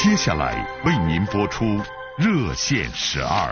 接下来为您播出热线12。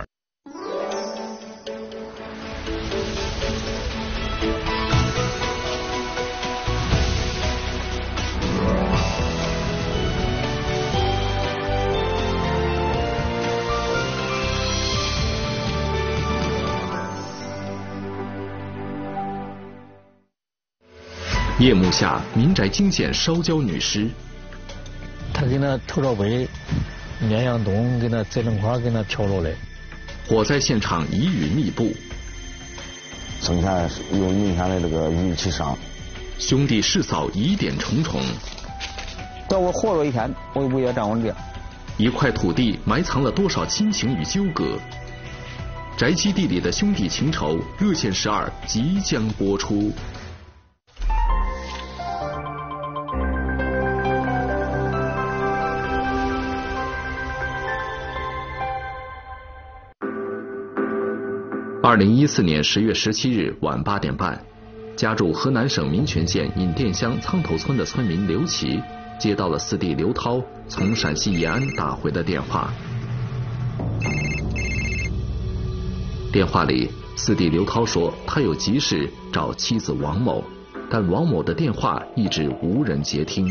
夜幕下，民宅惊现烧焦女尸。 他给那头朝北面向东，给那责任块给那挑落来。 火灾现场疑云密布， 生前有明显的这个淤气伤。 兄弟四嫂疑点重重。 到我活了一天，我也不要站稳这。 一块土地埋藏了多少亲情与纠葛？宅基地里的兄弟情仇，热线12即将播出。2014年10月17日晚8点半，家住河南省民权县尹店乡苍头村的村民刘琦接到了四弟刘涛从陕西延安打回的电话。电话里，四弟刘涛说他有急事找妻子王某，但王某的电话一直无人接听。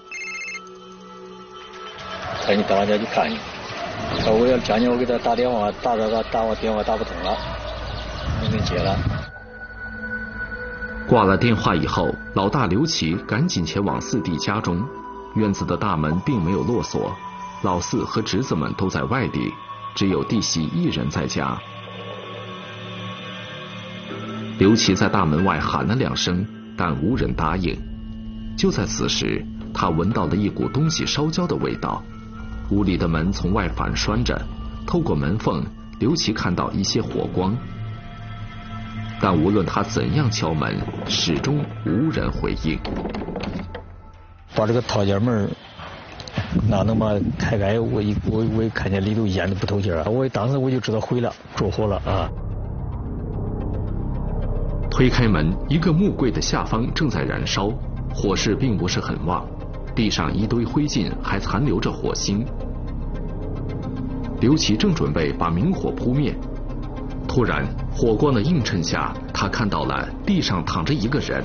他说你到俺家去看你，他说我要叫你，我给他打电话，打我电话打不通了。没接了。 挂了电话以后，老大刘琦赶紧前往四弟家中。院子的大门并没有落锁，老四和侄子们都在外地，只有弟媳一人在家。刘琦在大门外喊了2声，但无人答应。就在此时，他闻到了一股东西烧焦的味道。屋里的门从外反拴着，透过门缝，刘琦看到一些火光。但无论他怎样敲门，始终无人回应。 把这个套间门那能把开开，我一看见里头烟的不透气儿，当时我就知道毁了，着火了啊！ 推开门，一个木柜的下方正在燃烧，火势并不是很旺，地上一堆灰烬还残留着火星。刘琦正准备把明火扑灭。突然，火光的映衬下，他看到了地上躺着一个人。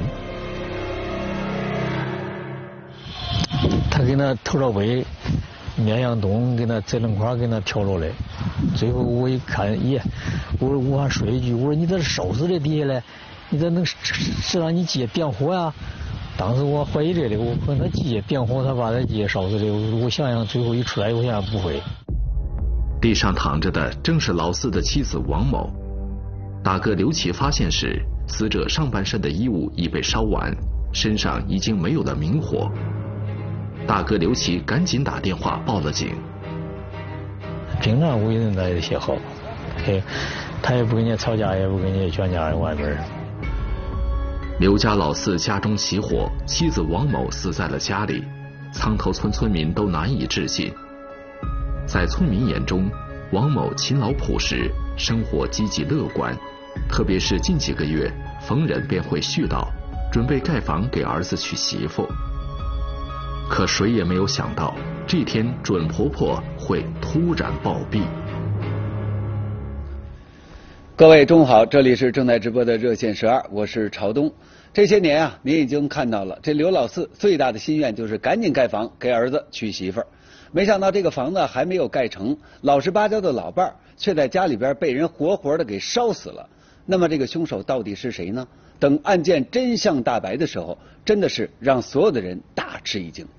他给那头朝北面向东，给那责任块给那挑落来。最后我一看，我还说一句，我说你这烧死在底下嘞，你这能是让你姐点火呀？当时我怀疑这个，我可能他姐点火，他把他姐烧死的。我想想，最后一出来，我想不会。 地上躺着的正是老四的妻子王某。大哥刘琦发现时，死者上半身的衣物已被烧完，身上已经没有了明火。大哥刘琦赶紧打电话报了警。 平常为人他也写好，他也不跟人家吵架，也不跟人家全家人外边。 刘家老四家中起火，妻子王某死在了家里，苍头村村民都难以置信。在村民眼中，王某勤劳朴实，生活积极乐观，特别是近几个月逢人便会絮叨，准备盖房给儿子娶媳妇。可谁也没有想到，这天准婆婆会突然暴毙。 各位中午好，这里是正在直播的热线12，我是朝东。这些年啊，您已经看到了，这刘老四最大的心愿就是赶紧盖房给儿子娶媳妇儿。没想到这个房子还没有盖成，老实巴交的老伴儿却在家里边被人活活的给烧死了。那么这个凶手到底是谁呢？等案件真相大白的时候，真的是让所有的人大吃一惊。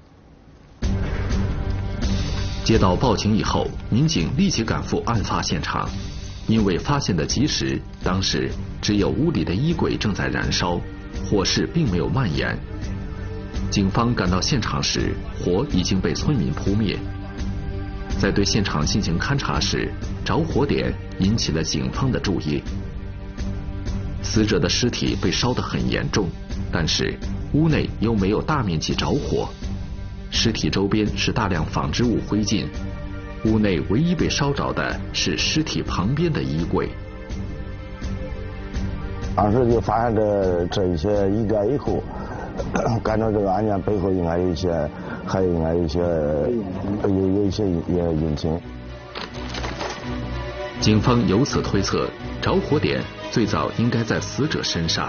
接到报警以后，民警立即赶赴案发现场。因为发现的及时，当时只有屋里的衣柜正在燃烧，火势并没有蔓延。警方赶到现场时，火已经被村民扑灭。在对现场进行勘查时，着火点引起了警方的注意。死者的尸体被烧得很严重，但是屋内又没有大面积着火，尸体周边是大量纺织物灰烬，屋内唯一被烧着的是尸体旁边的衣柜。 当时就发现这一些疑点以后，感到这个案件背后应该有一些还应该有一些隐情。 警方由此推测，着火点最早应该在死者身上。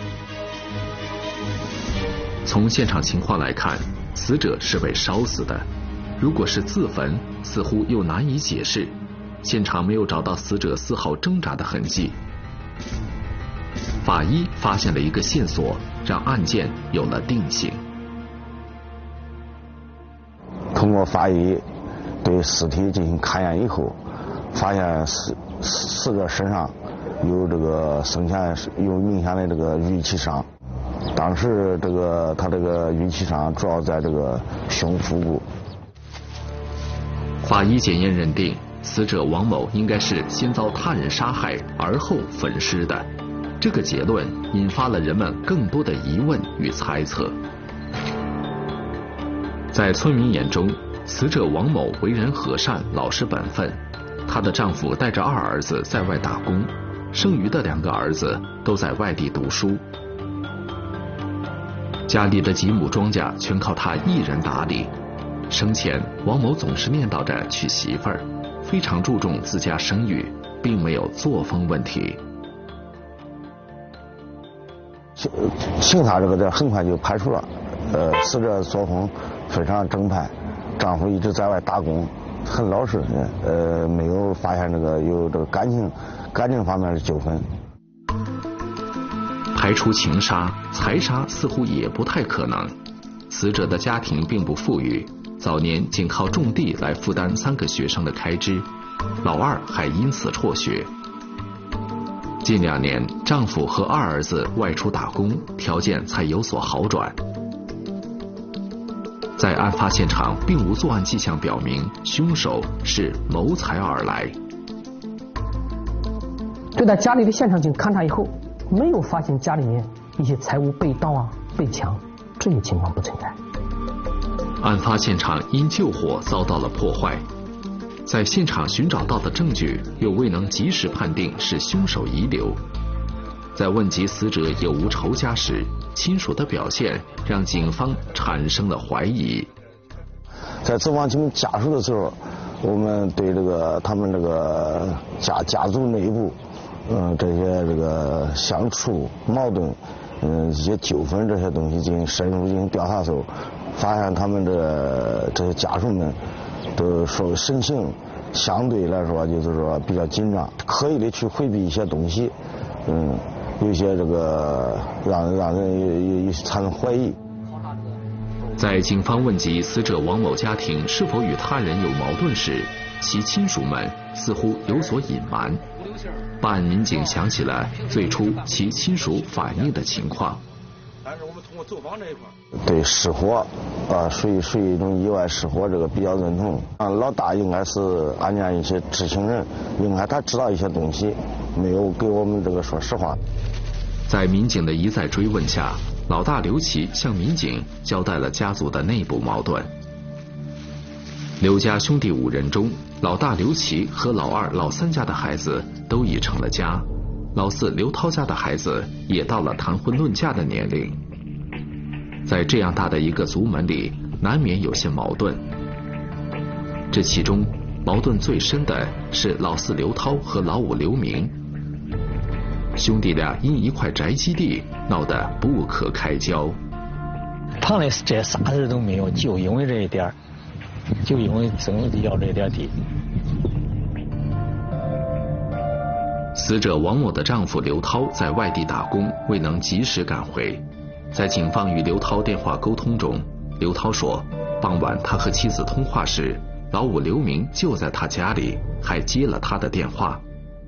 从现场情况来看，死者是被烧死的。如果是自焚，似乎又难以解释。现场没有找到死者丝毫挣扎的痕迹。法医发现了一个线索，让案件有了定性。 通过法医对尸体进行勘验以后，发现死者身上有这个生前有明显的这个淤气伤。当时他这个淤气伤主要在这个胸腹部。 法医检验认定，死者王某应该是先遭他人杀害而后焚尸的。这个结论引发了人们更多的疑问与猜测。在村民眼中，死者王某为人和善、老实本分。她的丈夫带着2儿子在外打工，剩余的2个儿子都在外地读书。家里的几亩庄稼全靠她一人打理。生前，王某总是念叨着娶媳妇儿，非常注重自家声誉，并没有作风问题。 刑查这个点很快就排除了，死者作风非常正派，丈夫一直在外打工，很老实，没有发现有这个感情方面的纠纷。 排除情杀、财杀似乎也不太可能。死者的家庭并不富裕，早年仅靠种地来负担3个学生的开支，老2还因此辍学。近2年，丈夫和2儿子外出打工，条件才有所好转。在案发现场，并无作案迹象表明凶手是谋财而来。 对他家里的现场进行勘查以后，没有发现家里面一些财物被盗啊、被抢，这些情况不存在。 案发现场因救火遭到了破坏，在现场寻找到的证据又未能及时判定是凶手遗留。在问及死者有无仇家时，亲属的表现让警方产生了怀疑。 在走访他们家属的时候，我们对他们家族内部，这些相处矛盾，一些纠纷这些东西深入进行调查的时候，发现他们这些家属们都说神情相对来说就是说比较紧张，刻意的去回避一些东西，有一些让人产生怀疑。 在警方问及死者王某家庭是否与他人有矛盾时，其亲属们似乎有所隐瞒。办案民警想起了最初其亲属反映的情况。 但是我们通过走访这一块， 对失火属于一种意外失火，这个比较认同。老大应该是案件一些知情人，应该他知道一些东西，没有给我们说实话。 在民警的一再追问下，老大刘琦向民警交代了家族的内部矛盾。刘家兄弟5人中，老大刘琦和老2、老3家的孩子都已成了家，老4刘涛家的孩子也到了谈婚论嫁的年龄。在这样大的一个族门里，难免有些矛盾。这其中矛盾最深的是老4刘涛和老5刘明，兄弟俩因一块宅基地闹得不可开交。 旁的这啥事都没有，就因为这一点，就因为争要这点地。 死者王某的丈夫刘涛在外地打工，未能及时赶回。在警方与刘涛电话沟通中，刘涛说，傍晚他和妻子通话时，老5刘明就在他家里，还接了他的电话。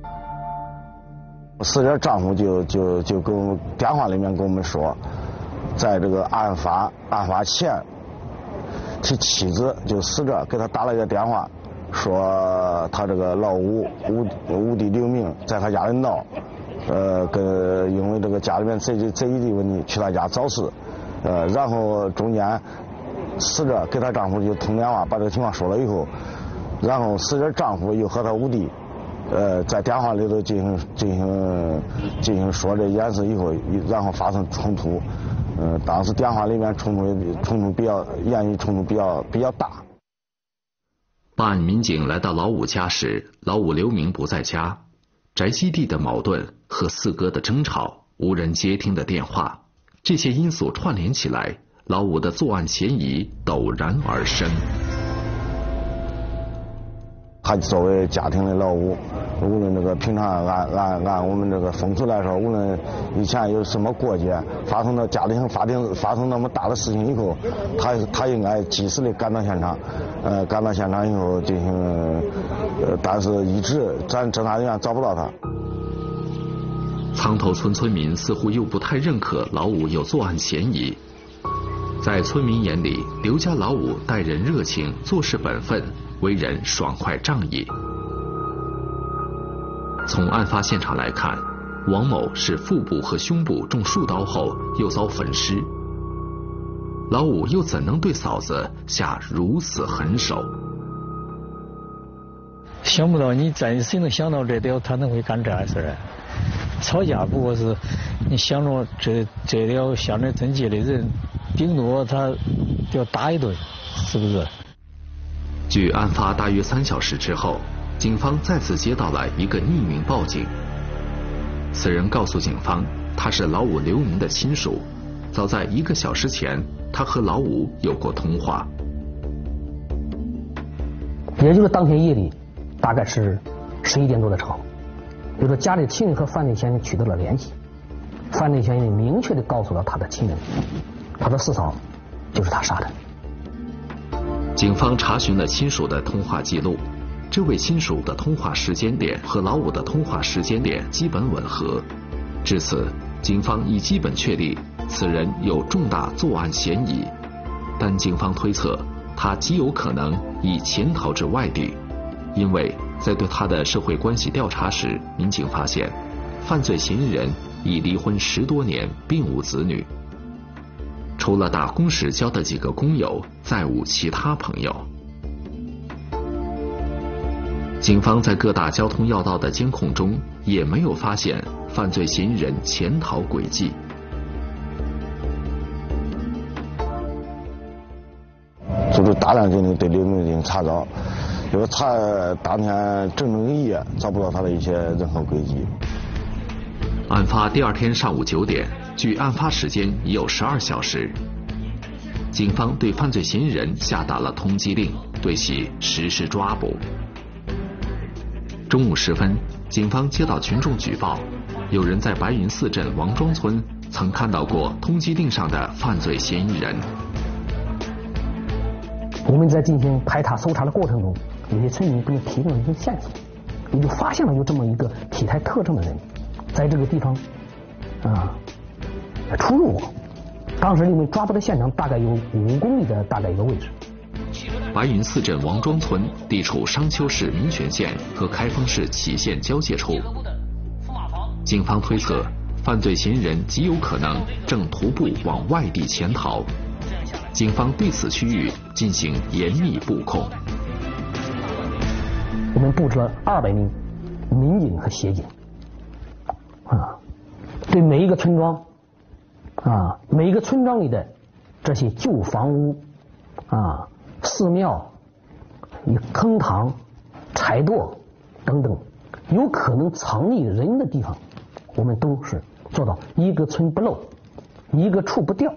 死者丈夫就跟我们电话里面跟我们说，在这个案发前，其妻子就死者给他打了一个电话，说他这个老五弟刘明在他家里闹，因为这个家里面贼一的问题去他家找事，然后中间死者给他丈夫就通电话把这个情况说了以后，然后死者丈夫又和他五弟在电话里头进行说这件事以后，然后发生冲突， 当时电话里面冲突比较言语冲突比较大。 办案民警来到老五家时，老五刘明不在家，宅基地的矛盾和四哥的争吵，无人接听的电话，这些因素串联起来，老五的作案嫌疑陡然而生。 他作为家庭的老五，无论这个平常按我们这个风俗来说，无论以前有什么过节，发生到家庭发生那么大的事情以后，他应该及时的赶到现场，赶到现场以后进行，但是一直咱侦查人员找不到他。 苍头村村民似乎又不太认可老五有作案嫌疑，在村民眼里，刘家老五待人热情，做事本分，为人爽快仗义。从案发现场来看，王某是腹部和胸部中数刀后又遭焚尸，老五又怎能对嫂子下如此狠手？ 想不到谁能想到他能会干这样事儿？吵架不过是你想着这条乡镇镇街的人，顶多他要打一顿，是不是？ 据案发大约3小时之后，警方再次接到了一个匿名报警。此人告诉警方，他是老五刘明的亲属，早在1个小时前，他和老五有过通话。 也就是当天夜里，大概是11点多的时候，就说家里亲人和犯罪嫌疑人取得了联系，犯罪嫌疑人明确地告诉了他的亲人，他的四嫂就是他杀的。 警方查询了亲属的通话记录，这位亲属的通话时间点和老五的通话时间点基本吻合，至此，警方已基本确立此人有重大作案嫌疑，但警方推测他极有可能已潜逃至外地，因为在对他的社会关系调查时，民警发现犯罪嫌疑人已离婚10多年，并无子女。除了打工时交的几个工友，再无其他朋友。警方在各大交通要道的监控中也没有发现犯罪嫌疑人潜逃轨迹。 就是大量进行对刘明进行查找，因为当天整整一夜找不到他的一些任何轨迹。 案发第2天上午9点，距案发时间已有12小时，警方对犯罪嫌疑人下达了通缉令，对其实施抓捕。中午时分，警方接到群众举报，有人在白云寺镇王庄村曾看到过通缉令上的犯罪嫌疑人。 我们在进行排查搜查的过程中，有些村民给你提供了一些线索，也就发现了有这么一个体态特征的人，在这个地方出入过。当时我们抓捕的现场大概有5公里的大概一个位置。 白云寺镇王庄村地处商丘市民权县和开封市杞县交界处，警方推测犯罪嫌疑人极有可能正徒步往外地潜逃，警方对此区域进行严密布控。 我们布置了200名民警和协警，对每一个村庄每一个村庄里的这些旧房屋寺庙、坑塘、柴垛等等有可能藏匿人的地方，我们都是做到一个村不漏，一个处不掉。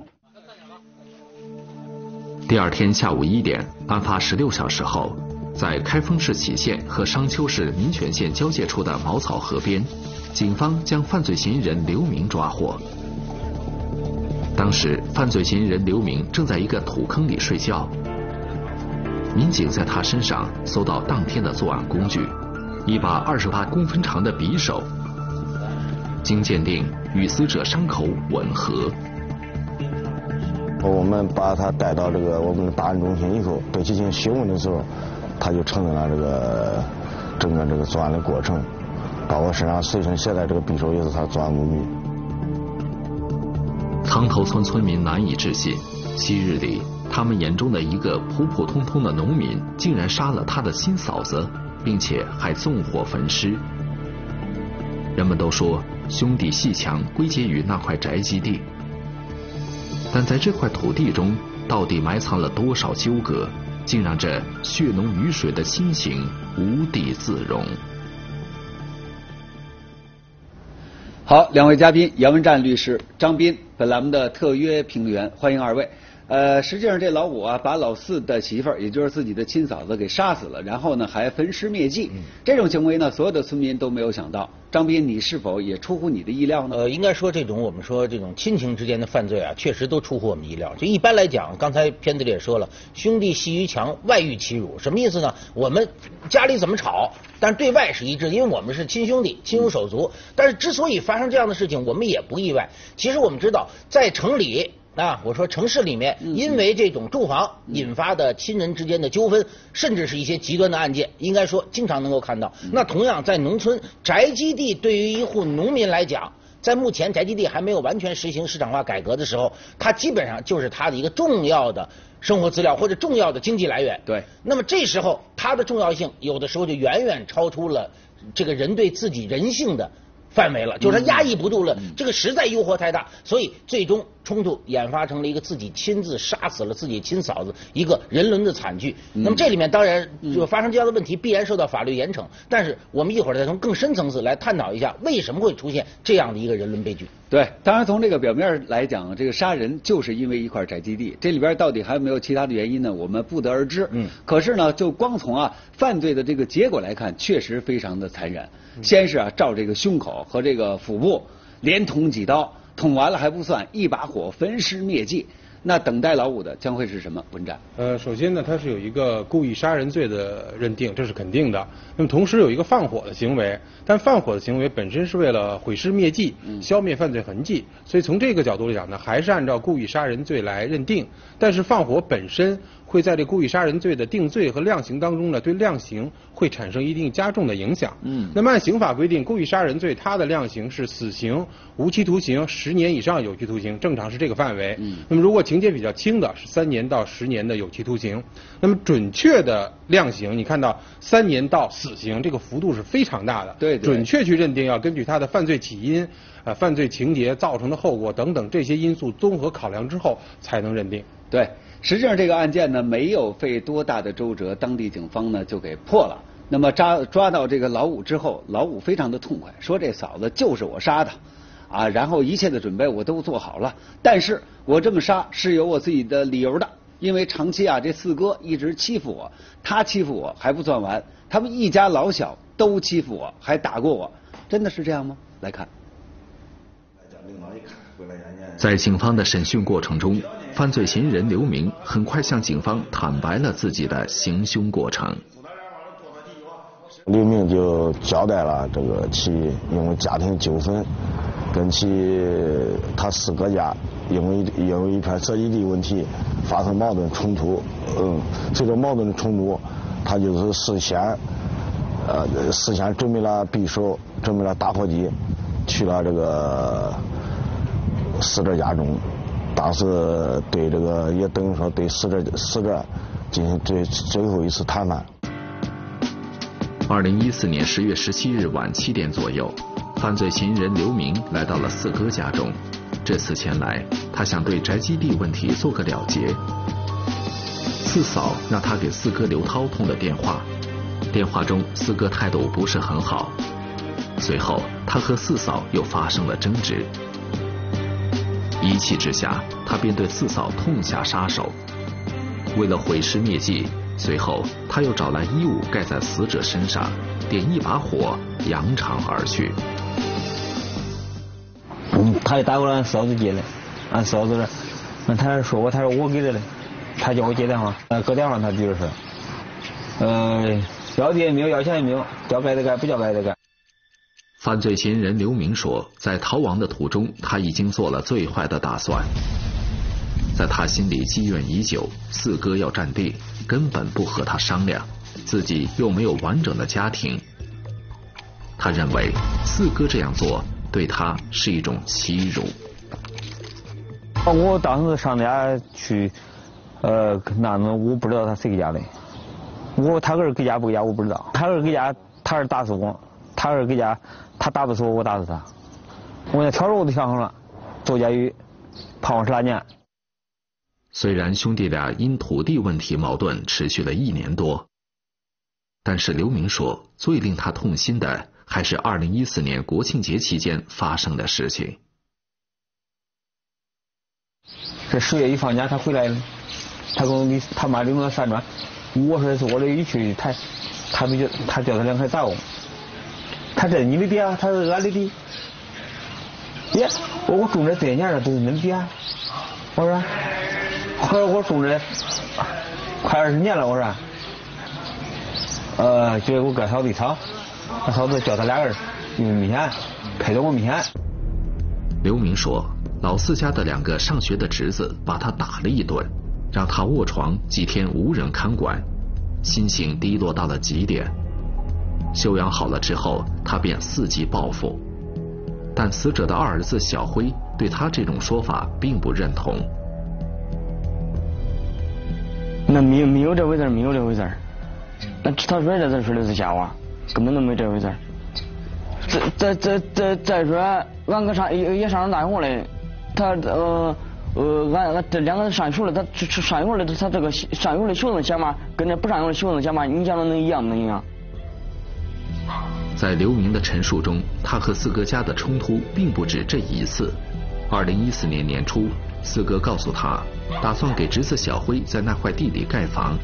第2天下午1点，案发16小时后，在开封市杞县和商丘市民权县交界处的茅草河边，警方将犯罪嫌疑人刘明抓获。当时，犯罪嫌疑人刘明正在一个土坑里睡觉。民警在他身上搜到当天的作案工具，一把28公分长的匕首，经鉴定与死者伤口吻合。 我们把他带到我们的档案中心以后，对其进行询问的时候，他就承认了整个作案的过程，包括身上随身携带这个匕首也是他作案目的。 苍头村村民难以置信，昔日里他们眼中的一个普普通通的农民，竟然杀了他的亲嫂子，并且还纵火焚尸。人们都说兄弟阋墙归结于那块宅基地， 但在这块土地中，到底埋藏了多少纠葛，竟让这血浓于水的亲情无地自容。 好，两位嘉宾，杨文战律师、张斌，本栏目的特约评论员，欢迎二位。实际上这老五啊，把老四的媳妇儿，也就是自己的亲嫂子给杀死了，然后呢还焚尸灭迹。这种行为呢，所有的村民都没有想到。张斌，你是否也出乎你的意料呢？ 应该说我们说这种亲情之间的犯罪啊，确实都出乎我们意料。就一般来讲，刚才片子里也说了，兄弟戏于墙，外遇欺辱，什么意思呢？我们家里怎么吵，但对外是一致，因为我们是亲兄弟、亲如手足。但是之所以发生这样的事情，我们也不意外。其实我们知道，在城里。我说城市里面，因为这种住房引发的亲人之间的纠纷，甚至是一些极端的案件，应该说经常能够看到。那同样在农村，宅基地对于一户农民来讲，在目前宅基地还没有完全实行市场化改革的时候，它基本上就是它的一个重要的生活资料或者重要的经济来源。 对。那么这时候它的重要性有的时候就远远超出了这个人对自己人性的范围了，就是他压抑不住了，这个实在诱惑太大，所以最终冲突演发成了一个自己亲自杀死了自己亲嫂子一个人伦的惨剧。那么这里面当然就发生这样的问题，必然受到法律严惩。但是我们一会儿再从更深层次来探讨一下，为什么会出现这样的一个人伦悲剧。 对，当然从这个表面来讲，这个杀人就是因为一块宅基地，这里边到底还有没有其他的原因呢？我们不得而知。可是呢，就光从犯罪的这个结果来看，确实非常的残忍。先是照这个胸口和这个腹部连捅几刀，捅完了还不算，一把火焚尸灭迹。那等待老五的将会是什么？文战。 首先呢，它是有一个故意杀人罪的认定，这是肯定的。那么同时有一个放火的行为，但放火的行为本身是为了毁尸灭迹，消灭犯罪痕迹，所以从这个角度来讲呢，还是按照故意杀人罪来认定。但是放火本身会在这故意杀人罪的定罪和量刑当中呢，对量刑会产生一定加重的影响。那么按刑法规定，故意杀人罪它的量刑是死刑、无期徒刑、10年以上有期徒刑，正常是这个范围。那么如果情节比较轻的，是3年到10年的有期徒刑。那么准确的量刑，你看到3年到死刑，这个幅度是非常大的。 对， 准确去认定要根据他的犯罪起因、犯罪情节造成的后果等等这些因素综合考量之后才能认定。 对。实际上这个案件呢，没有费多大的周折，当地警方呢就给破了。那么抓到这个老五之后，老五非常的痛快，说这嫂子就是我杀的，然后一切的准备我都做好了，但是我这么杀是有我自己的理由的，因为长期这四哥一直欺负我，他欺负我还不算完，他们一家老小都欺负我，还打过我，真的是这样吗？来看。 在警方的审讯过程中，犯罪嫌疑人刘明很快向警方坦白了自己的行凶过程。 刘明就交代了这个其因为家庭纠纷，跟他四哥家因为一片宅基地问题发生矛盾冲突。这个矛盾的冲突，他就是事先准备了匕首，准备了打火机，去了这个死者家中，当时对这个也等于说对死者进行最后一次谈判。 2014年10月17日晚7点左右，犯罪嫌疑人刘明来到了四哥家中。这次前来，他想对宅基地问题做个了结。四嫂让他给四哥刘涛通了电话，电话中四哥态度不是很好。随后，他和四嫂又发生了争执。一气之下，他便对四嫂痛下杀手。为了毁尸灭迹，随后他又找来衣物盖在死者身上，点一把火，扬长而去。 他就打过来俺嫂子接的，俺嫂子呢，他说我给的嘞，他叫我接电话，搁电话他就是，要的也没有，要钱也没有，叫白的干不叫白的干。 犯罪嫌疑人刘明说，在逃亡的途中，他已经做了最坏的打算。在他心里积怨已久，四哥要占地，根本不和他商量，自己又没有完整的家庭。他认为四哥这样做对他是一种欺辱。 我当时上家去，那我不知道他谁给家的，他儿给家不给家我不知道，他儿给家他儿打死我，他儿给家他打不死我打死他，我那条肉都想好了，周家玉判我18年。 虽然兄弟俩因土地问题矛盾持续了1年多，但是刘明说，最令他痛心的还是2014年国庆节期间发生的事情。 这10月一放假，他回来了，他妈领着他上船，我说我这一去，他叫他2孩打我，他这你的爹，他是俺的爹，爹，我种这3年了都是恁爹，我说我种这快20年了，我说，结果搁嫂子一吵，他嫂子叫他2人用米线赔了我米线。 刘明说，老四家的2个上学的侄子把他打了一顿，让他卧床几天无人看管，心情低落到了极点。休养好了之后，他便伺机报复。但死者的2儿子小辉对他这种说法并不认同。 那没有这回事，没有这回事。那他说这说的是瞎话，根本都没这回事。再说，俺哥也上大学了，他俺这2个上学了，他上学了，他这个上学的学生想法跟这不上学的学生想法，你想着能一样能一样？ 在刘明的陈述中，他和四哥家的冲突并不止这一次。2014年年初，四哥告诉他，打算给侄子小辉在那块地里盖房。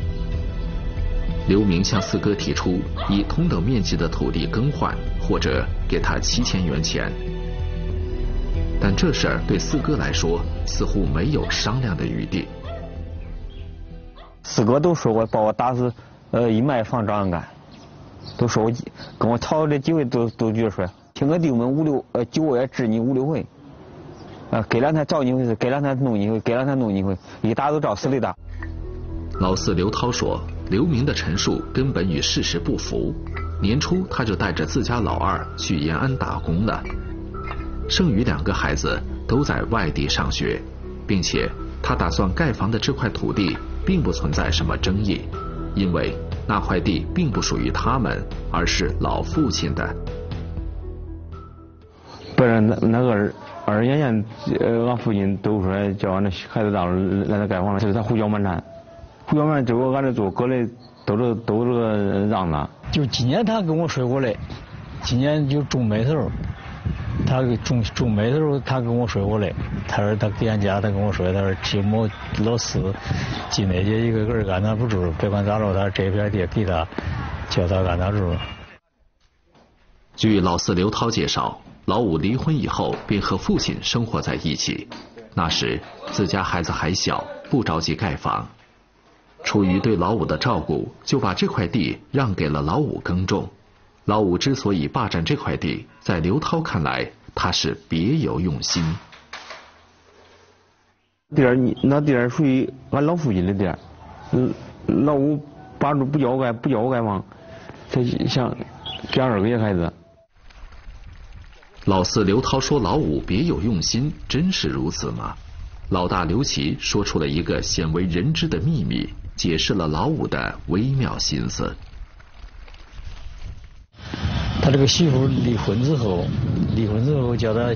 刘明向四哥提出以同等面积的土地更换，或者给他7000元钱。但这事儿对四哥来说似乎没有商量的余地。 四哥都说过把我打死，一卖房照样干，都说我跟我吵这几回都觉得说，听个地我们9个月治你5、6回，给2天找你一回，给2天弄你一回，给2天弄你一回，一打都照死里打。 老四刘涛说，刘明的陈述根本与事实不符。年初他就带着自家老2去延安打工了。剩余2个孩子都在外地上学，并且他打算盖房的这块土地并不存在什么争议，因为那块地并不属于他们，而是老父亲的。 不是那个22年，俺父亲都说叫俺那孩子大了来他盖房了，就是他胡搅蛮缠，结果俺这做搁的都这个让他。 就今年他跟我说过来，今年就种麦头。他种麦的时候，他跟我说过来，他说他给俺家，他跟我说，他说期末老四进来这一个个安他不住，别管咋着，他这片地给他，叫他安他住。 据老四刘涛介绍，老五离婚以后便和父亲生活在一起，那时自家孩子还小，不着急盖房。出于对老五的照顾，就把这块地让给了老五耕种。老五之所以霸占这块地，在刘涛看来，他是别有用心。 那地儿属于俺老父亲的地儿，老五把住不叫我盖房，他想给2个孩子。 老四刘涛说老五别有用心，真是如此吗？老大刘琦说出了一个鲜为人知的秘密，解释了老五的微妙心思。 他这个媳妇离婚之后叫他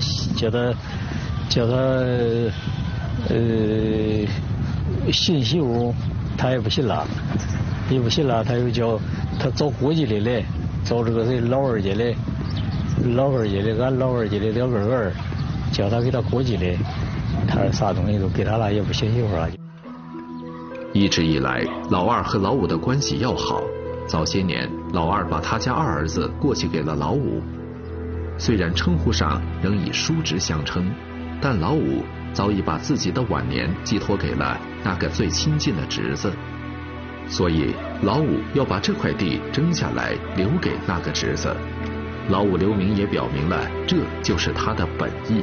信媳妇，他也不信了，他又叫他找国际的来，找这个老二家的，俺老二家的2个儿，叫他给他国际的，他啥东西都给他了，也不信媳妇了。 一直以来，老2和老五的关系要好。早些年，老2把他家2儿子过继给了老五，虽然称呼上仍以叔侄相称，但老五早已把自己的晚年寄托给了那个最亲近的侄子，所以老五要把这块地争下来留给那个侄子。老五刘明也表明了这就是他的本意。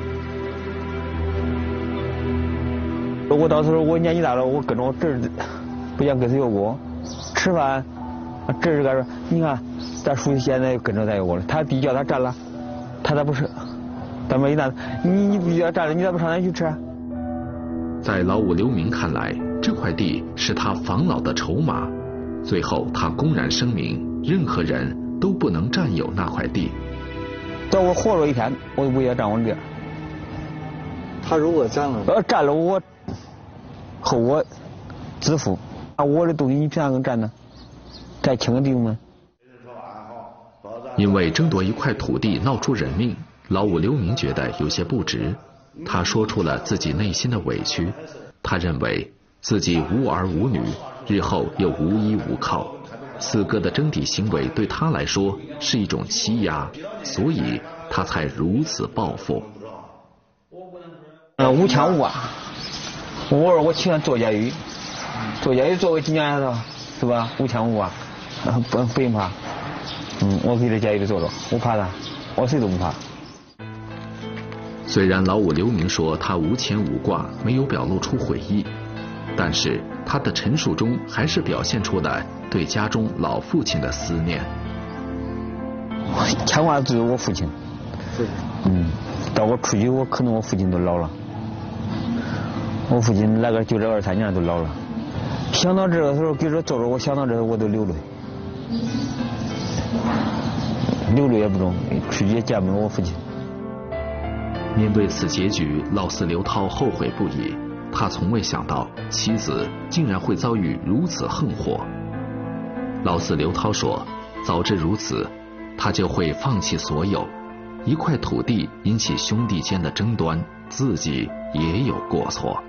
我到时候我年纪大了，我跟着我侄儿，不想跟谁有过吃饭。这是个说，你看，咱属于现在跟着咱有过了，他地叫他占了，他咋不是？咱们一旦你不叫占了，你咋不上那去吃？ 在老五刘明看来，这块地是他防老的筹码。最后，他公然声明，任何人都不能占有那块地。 等我活着一天，我也不要占我地。 他如果占了， 占了我和我支付，我的东西你凭啥给占呢？占清个地方吗？ 因为争夺一块土地闹出人命，老五刘明觉得有些不值。他说出了自己内心的委屈，他认为自己无儿无女，日后又无依无靠，四哥的征地行为对他来说是一种欺压，所以他才如此报复。 5千5啊！我情愿做监狱，做监狱做个几年了，是吧？5千5啊，不用怕。我可以在监狱里坐着，我怕他，我谁都不怕。 虽然老五刘明说他无牵无挂，没有表露出悔意，但是他的陈述中还是表现出了对家中老父亲的思念。 牵挂只有我父亲。到我出去，可能我父亲都老了。我父亲那个就这2-3年都老了。想到这个时候，给这坐着，我想到这个我都流泪。流泪也不中，出去也见不着我父亲。 面对此结局，老四刘涛后悔不已。他从未想到妻子竟然会遭遇如此横祸。老四刘涛说，早知如此，他就会放弃所有。一块土地引起兄弟间的争端，自己也有过错。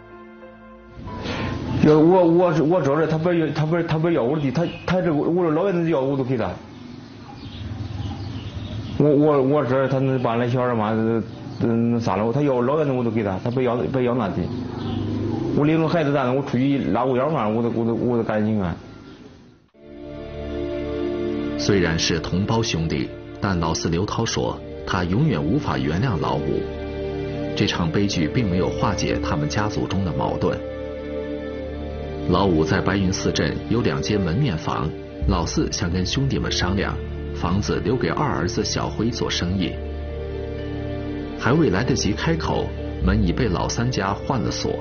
我找着他不要我的地，他这我老爷子要我都给他。我这他能把那小孩嘛杀了我，他要老远的我都给他，他不要那地。我领着孩子蛋，我出去拉5腰饭，我都甘心啊。 虽然是同胞兄弟，但老四刘涛说，他永远无法原谅老五。这场悲剧并没有化解他们家族中的矛盾。老五在白云寺镇有2间门面房，老四想跟兄弟们商量，房子留给二儿子小辉做生意。还未来得及开口，门已被老三家换了锁。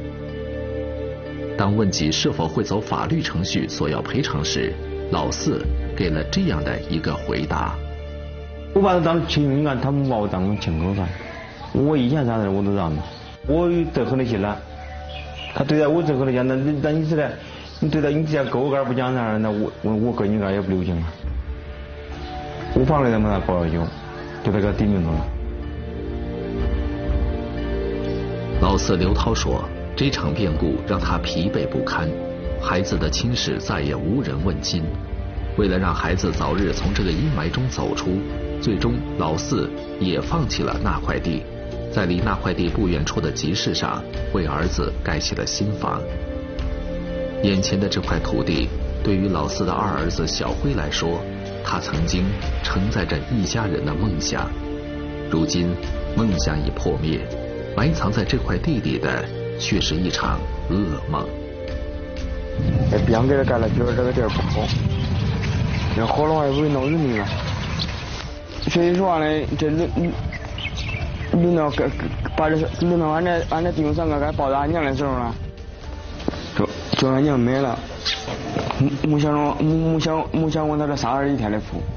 当问及是否会走法律程序索要赔偿时，老四给了这样的一个回答： 我把他当亲人干，他们把我当亲狗干。我以前啥事我都让他，我有责任的心了。他对待我责任的心，那你是的，你对待你这狗干不讲啥，那我跟你干也不留情了。我放了他们那高要求，就这个抵命了。 老四刘涛说，这场变故让他疲惫不堪，孩子的亲事再也无人问津。为了让孩子早日从这个阴霾中走出，最终老四也放弃了那块地，在离那块地不远处的集市上为儿子盖起了新房。眼前的这块土地对于老四的二儿子小辉来说，他曾经承载着一家人的梦想，如今梦想已破灭，埋藏在这块地里的却是一场噩梦。 别给他盖了，觉得这个地儿不好，要好的话也不会闹人命了。所以说呢，这轮到俺这弟兄3个该报答俺娘的时候呢，就俺娘没了，没想过他这3日1天的苦。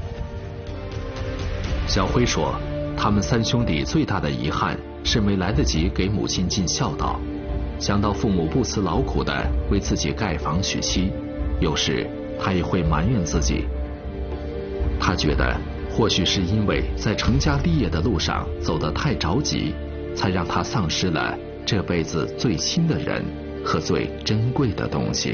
小辉说，他们3兄弟最大的遗憾是没来得及给母亲尽孝道。想到父母不辞劳苦的为自己盖房娶妻，有时他也会埋怨自己。他觉得或许是因为在成家立业的路上走得太着急，才让他丧失了这辈子最亲的人和最珍贵的东西。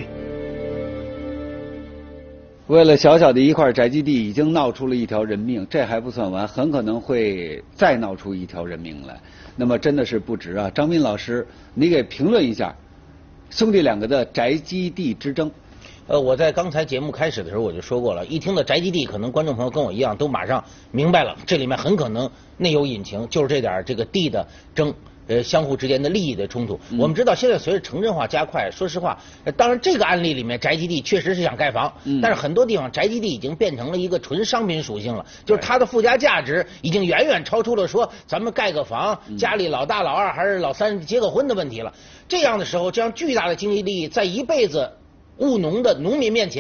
为了小小的一块宅基地，已经闹出了一条人命，这还不算完，很可能会再闹出一条人命来。那么真的是不值啊！张斌老师，你给评论一下兄弟2个的宅基地之争。 我在刚才节目开始的时候我就说过了，一听到宅基地，可能观众朋友跟我一样都马上明白了，这里面很可能内有隐情，就是这点这个地的争。相互之间的利益的冲突。我们知道现在随着城镇化加快，说实话，当然这个案例里面宅基地确实是想盖房，但是很多地方宅基地已经变成了一个纯商品属性了，就是它的附加价值已经远远超出了说咱们盖个房，家里老大老二还是老三结个婚的问题了。这样的时候，这样巨大的经济利益在一辈子务农的农民面前，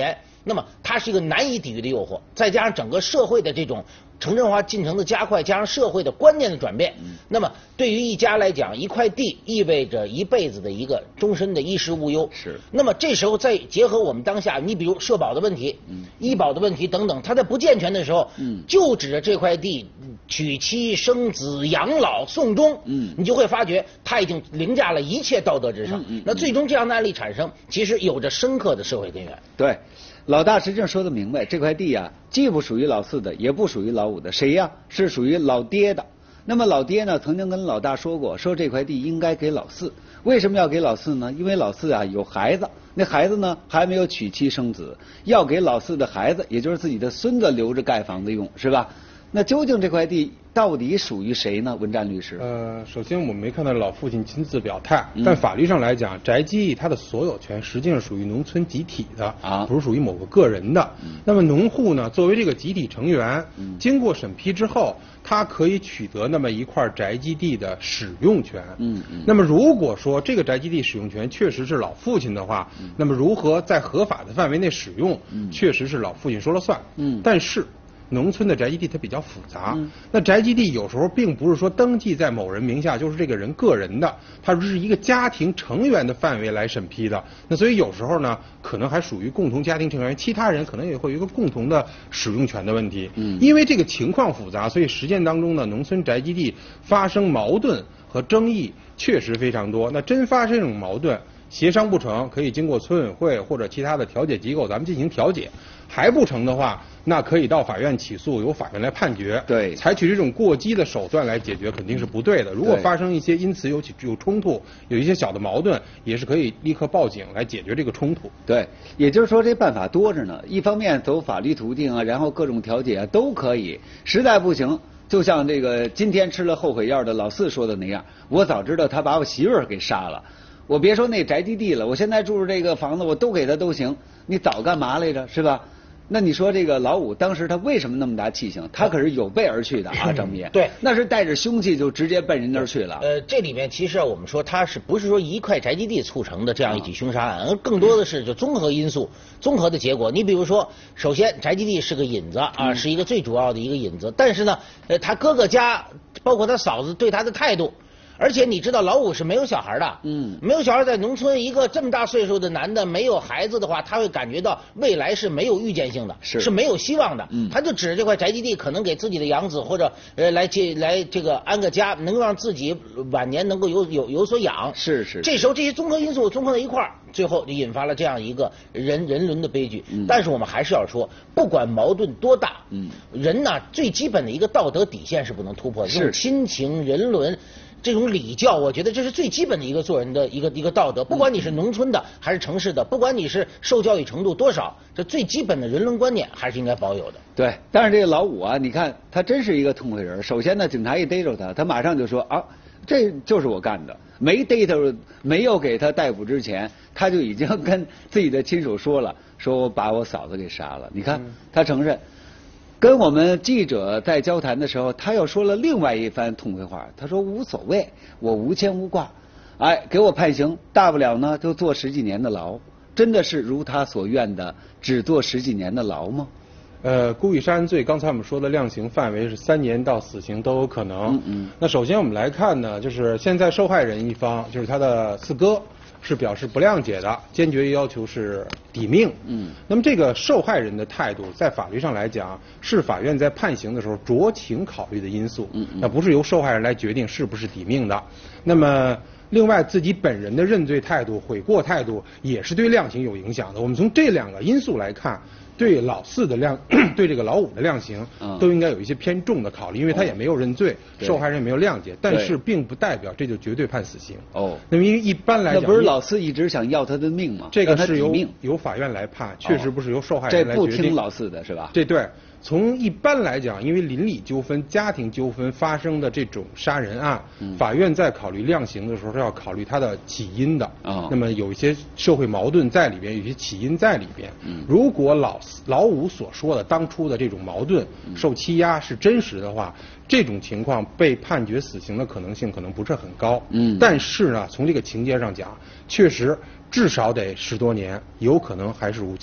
那么它是一个难以抵御的诱惑，再加上整个社会的这种城镇化进程的加快，加上社会的观念的转变，那么对于一家来讲，一块地意味着一辈子的一个终身的衣食无忧。 是。 那么这时候再结合我们当下，你比如社保的问题、医保的问题等等，它在不健全的时候，就指着这块地娶妻生子、养老送终，你就会发觉它已经凌驾了一切道德之上。那最终这样的案例产生，其实有着深刻的社会根源。 对。老大实际上说得明白，这块地啊，既不属于老四的，也不属于老五的，谁呀？是属于老爹的。那么老爹呢，曾经跟老大说过，说这块地应该给老四。为什么要给老四呢？因为老四啊有孩子，那孩子呢还没有娶妻生子，要给老四的孩子，也就是自己的孙子留着盖房子用，是吧？那究竟这块地到底属于谁呢？文战律师。 首先我们没看到老父亲亲自表态，但法律上来讲，宅基地它的所有权实际上属于农村集体的，不是属于某个个人的。那么农户呢，作为这个集体成员，经过审批之后，他可以取得那么一块宅基地的使用权。那么如果说这个宅基地使用权确实是老父亲的话，那么如何在合法的范围内使用，确实是老父亲说了算。但是农村的宅基地它比较复杂，那宅基地有时候并不是说登记在某人名下就是这个人个人的，它是一个家庭成员的范围来审批的。那所以有时候呢，可能还属于共同家庭成员，其他人可能也会有一个共同的使用权的问题。因为这个情况复杂，所以实践当中呢，农村宅基地发生矛盾和争议确实非常多。那真发生这种矛盾，协商不成，可以经过村委会或者其他的调解机构咱们进行调解，还不成的话，那可以到法院起诉，由法院来判决。 对， 采取这种过激的手段来解决肯定是不对的。如果发生一些因此有冲突，有一些小的矛盾，也是可以立刻报警来解决这个冲突。 对，也就是说这办法多着呢。一方面走法律途径啊，然后各种调解啊都可以。实在不行，就像这个今天吃了后悔药的老四说的那样，我早知道他把我媳妇儿给杀了。我别说那宅基地了，我现在住着这个房子，我都给他都行。你早干嘛来着，是吧？那你说这个老五当时他为什么那么大气性？他可是有备而去的啊，张斌。 对， 那是带着凶器就直接奔人那儿去了。 这里面其实我们说它是不是说一块宅基地促成的这样一起凶杀案，而更多的是就综合因素、综合的结果。你比如说，首先宅基地是个引子啊，是一个最主要的一个引子。但是呢，他哥哥家包括他嫂子对他的态度。而且你知道老五是没有小孩的，没有小孩，在农村一个这么大岁数的男的没有孩子的话，他会感觉到未来是没有预见性的，是没有希望的。他就指着这块宅基地，可能给自己的养子或者来这个安个家，能够让自己晚年能够有所养。 是。 这时候这些综合因素综合在一块儿，最后就引发了这样一个人伦的悲剧。但是我们还是要说，不管矛盾多大，人呢最基本的一个道德底线是不能突破的，这种亲情、人伦。这种礼教，我觉得这是最基本的一个做人的一个道德。不管你是农村的还是城市的，不管你是受教育程度多少，这最基本的人伦观念还是应该保有的。 对，但是这个老五啊，你看他真是一个痛快人。首先呢，警察一逮着他，他马上就说啊，这就是我干的。没逮他，没有给他逮捕之前，他就已经跟自己的亲属说了，说我把我嫂子给杀了。你看，他承认。跟我们记者在交谈的时候，他又说了另外一番痛快话。他说无所谓，我无牵无挂，给我判刑，大不了呢就坐10几年的牢。真的是如他所愿的，只坐10几年的牢吗？ 故意杀人罪，刚才我们说的量刑范围是3年到死刑都有可能。那首先我们来看呢，就是现在受害人一方，就是他的四哥。是表示不谅解的，坚决要求是抵命。那么这个受害人的态度，在法律上来讲，是法院在判刑的时候酌情考虑的因素。那不是由受害人来决定是不是抵命的。那么另外，自己本人的认罪态度、悔过态度，也是对量刑有影响的。我们从这2个因素来看。对老四的对这个老五的量刑，都应该有一些偏重的考虑，因为他也没有认罪，受害人也没有谅解，但是并不代表这就绝对判死刑。那么因为一般来讲， 那不是老四一直想要他的命吗？ 这个是由法院来判，确实不是由受害人来决定。 这不听老四的是吧？ 这对。从一般来讲，因为邻里纠纷、家庭纠纷发生的这种杀人案，法院在考虑量刑的时候是要考虑它的起因的。那么有一些社会矛盾在里边，有一些起因在里边。如果老五所说的当初的这种矛盾、受欺压是真实的话，这种情况被判决死刑的可能性可能不是很高。但是呢，从这个情节上讲，确实至少得10多年，有可能还是无期。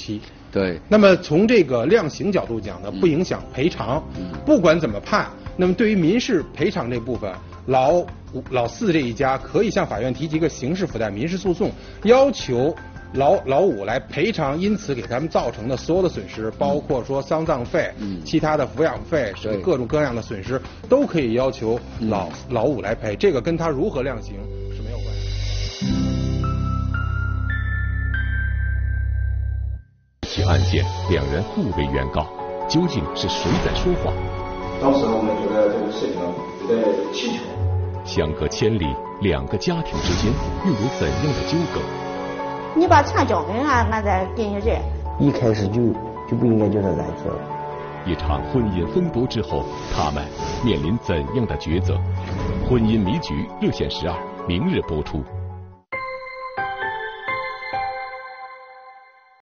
对。 那么从这个量刑角度讲呢，不影响赔偿。不管怎么判，那么对于民事赔偿这部分，老四这一家可以向法院提起一个刑事附带民事诉讼，要求老五来赔偿因此给他们造成的所有的损失，包括说丧葬费、其他的抚养费，各种各样的损失都可以要求老五来赔。这个跟他如何量刑是没有关系。 起案件，两人互为原告，究竟是谁在说谎？ 当时我们觉得这个事情有点蹊跷。 相隔千里，两个家庭之间又有怎样的纠葛？ 你把钱交给俺，俺再给你这。 一开始就不应该叫他来做。 一场婚姻风波之后，他们面临怎样的抉择？婚姻迷局，热线12，明日播出。